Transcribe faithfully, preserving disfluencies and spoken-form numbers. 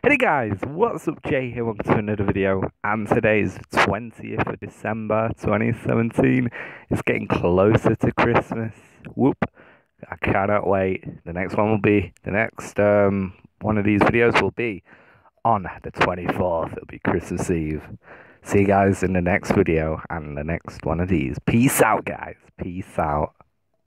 Hey guys, what's up? Jay here, welcome to another video, and today is twentieth of December twenty seventeen. It's getting closer to Christmas. Whoop, I cannot wait. The next one will be, the next um one of these videos will be on the twenty-fourth. It'll be Christmas Eve. See you guys in the next video and the next one of these. Peace out, guys. Peace out.